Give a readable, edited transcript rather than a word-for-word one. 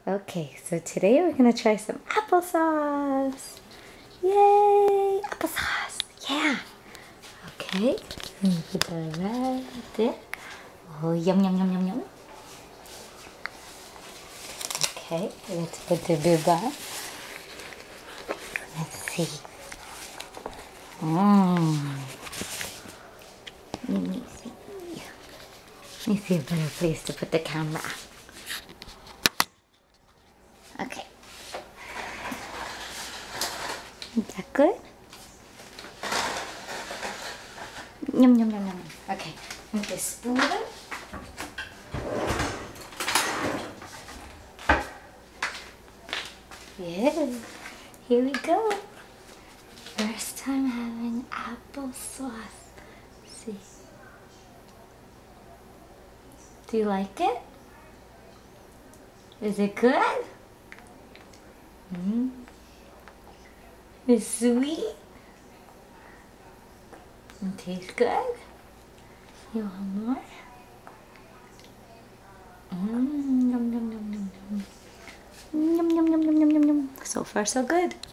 Okay, so today we're gonna try some applesauce. Yay! Applesauce! Yeah! Okay, put that right there. Oh, yum, yum, yum, yum, yum. Okay, let's put the bib on. Let's see. Let me see. Let me see a better place to put the camera. Okay. Is that good? Yum, yum, yum, yum. Okay, I'm gonna spoon it. Yeah, here we go. First time having applesauce. See. Do you like it? Is it good? It's sweet. It tastes good. You want more? Yum, yum, yum, yum, yum. Yum, yum, yum, yum, yum, yum, yum. So far, so good.